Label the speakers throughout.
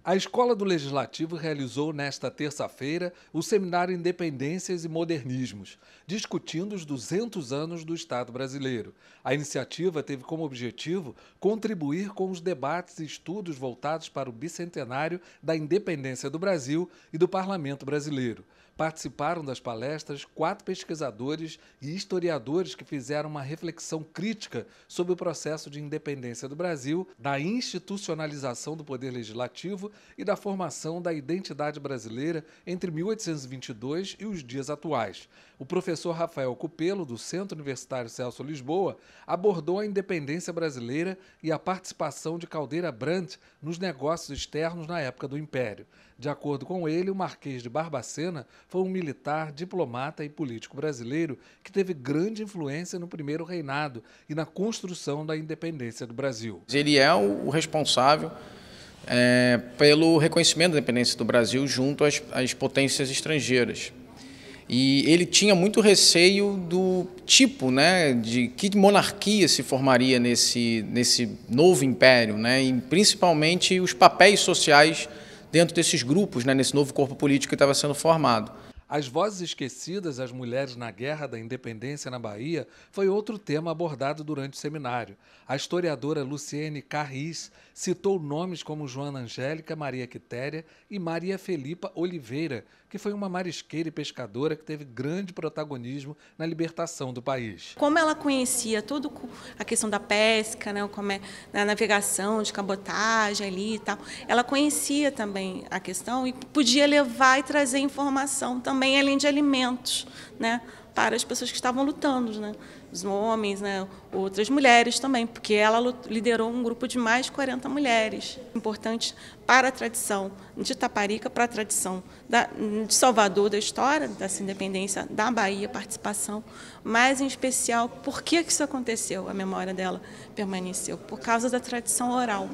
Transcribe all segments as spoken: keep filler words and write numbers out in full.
Speaker 1: A Escola do Legislativo realizou nesta terça-feira o seminário Independências e Modernismos, discutindo os duzentos anos do Estado brasileiro. A iniciativa teve como objetivo contribuir com os debates e estudos voltados para o bicentenário da independência do Brasil e do Parlamento brasileiro. Participaram das palestras quatro pesquisadores e historiadores que fizeram uma reflexão crítica sobre o processo de independência do Brasil, da institucionalização do poder legislativo e da formação da identidade brasileira entre mil oitocentos e vinte e dois e os dias atuais. O professor Rafael Cupelo, do Centro Universitário Celso Lisboa, abordou a independência brasileira e a participação de Caldeira Brandt nos negócios externos na época do Império. De acordo com ele, o Marquês de Barbacena foi um militar, diplomata e político brasileiro que teve grande influência no primeiro reinado e na construção da independência do Brasil.
Speaker 2: Ele é o responsável é, pelo reconhecimento da independência do Brasil junto às, às potências estrangeiras. E ele tinha muito receio do tipo, né, de que monarquia se formaria nesse, nesse novo império, né, e principalmente os papéis sociais dentro desses grupos, né, nesse novo corpo político que estava sendo formado.
Speaker 1: As vozes esquecidas, as mulheres na Guerra da Independência na Bahia, foi outro tema abordado durante o seminário. A historiadora Luciene Carris citou nomes como Joana Angélica Maria Quitéria e Maria Felipa Oliveira, que foi uma marisqueira e pescadora que teve grande protagonismo na libertação do país.
Speaker 3: Como ela conhecia toda a questão da pesca, né, como é, da navegação, de cabotagem ali e tal, ela conhecia também a questão e podia levar e trazer informação também, além de alimentos, né, para as pessoas que estavam lutando, né, os homens, né, outras mulheres também, porque ela liderou um grupo de mais de quarenta mulheres, importante para a tradição de Taparica, para a tradição da, de Salvador, da história dessa independência, da Bahia, participação, mas em especial, por que isso aconteceu? A memória dela permaneceu, por causa da tradição oral.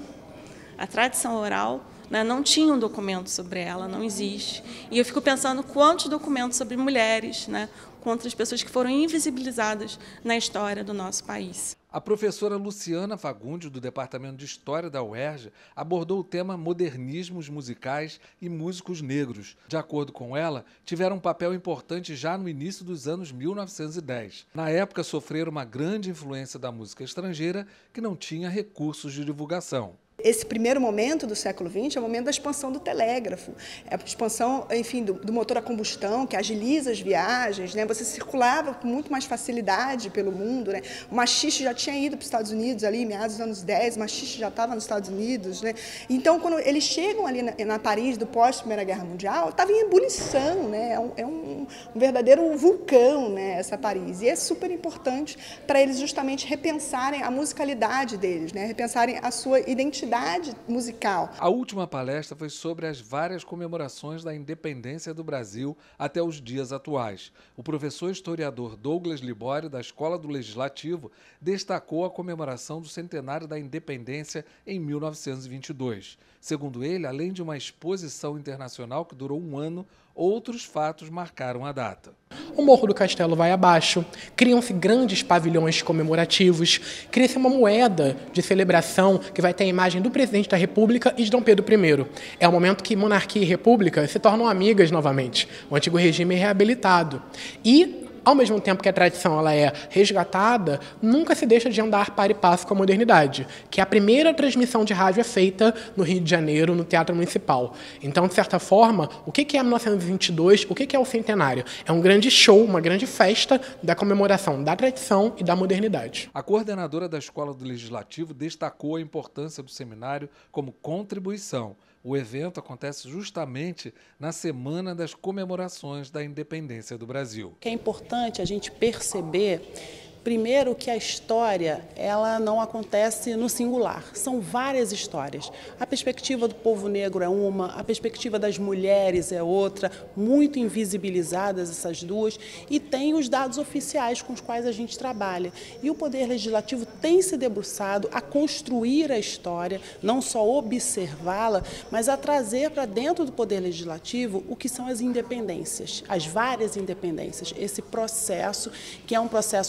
Speaker 3: A tradição oral, né, não tinha um documento sobre ela, não existe. E eu fico pensando quantos documentos sobre mulheres, né, contra as pessoas que foram invisibilizadas na história do nosso país.
Speaker 1: A professora Luciana Fagundes, do Departamento de História da U E R J, abordou o tema modernismos musicais e músicos negros. De acordo com ela, tiveram um papel importante já no início dos anos mil novecentos e dez. Na época, sofreram uma grande influência da música estrangeira que não tinha recursos de divulgação.
Speaker 4: Esse primeiro momento do século vinte é o momento da expansão do telégrafo, é a expansão, enfim, do, do motor a combustão, que agiliza as viagens, né? Você circulava com muito mais facilidade pelo mundo, né? O machixe já tinha ido para os Estados Unidos, ali, meados dos anos dez, o machixe já estava nos Estados Unidos, né? Então, quando eles chegam ali na, na Paris do pós-Primeira Guerra Mundial, estava em ebulição, né? É, um, é um, um verdadeiro vulcão, né, essa Paris, e é super importante para eles justamente repensarem a musicalidade deles, né? Repensarem a sua identidade musical.
Speaker 1: A última palestra foi sobre as várias comemorações da independência do Brasil até os dias atuais. O professor historiador Douglas Libório, da Escola do Legislativo, destacou a comemoração do centenário da independência em mil novecentos e vinte e dois. Segundo ele, além de uma exposição internacional que durou um ano, outros fatos marcaram a data.
Speaker 5: O Morro do Castelo vai abaixo, criam-se grandes pavilhões comemorativos, cria-se uma moeda de celebração que vai ter a imagem do presidente da República e de Dom Pedro I. É o momento que monarquia e república se tornam amigas novamente, o antigo regime é reabilitado. E ao mesmo tempo que a tradição ela é resgatada, nunca se deixa de andar par e passo com a modernidade, que a primeira transmissão de rádio é feita no Rio de Janeiro, no Teatro Municipal. Então, de certa forma, o que é mil novecentos e vinte e dois, o que é o centenário? É um grande show, uma grande festa da comemoração da tradição e da modernidade.
Speaker 1: A coordenadora da Escola do Legislativo destacou a importância do seminário como contribuição. O evento acontece justamente na Semana das Comemorações da Independência do Brasil.
Speaker 6: É importante a gente perceber, primeiro, que a história ela não acontece no singular, são várias histórias. A perspectiva do povo negro é uma, a perspectiva das mulheres é outra, muito invisibilizadas essas duas, e tem os dados oficiais com os quais a gente trabalha. E o Poder Legislativo tem se debruçado a construir a história, não só observá-la, mas a trazer para dentro do Poder Legislativo o que são as independências, as várias independências, esse processo que é um processo de emancipação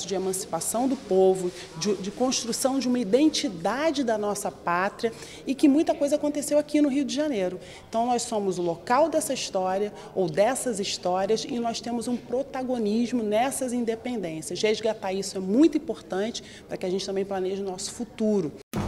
Speaker 6: emancipação do povo, de, de construção de uma identidade da nossa pátria e que muita coisa aconteceu aqui no Rio de Janeiro. Então nós somos o local dessa história ou dessas histórias e nós temos um protagonismo nessas independências. Resgatar isso é muito importante para que a gente também planeje o nosso futuro.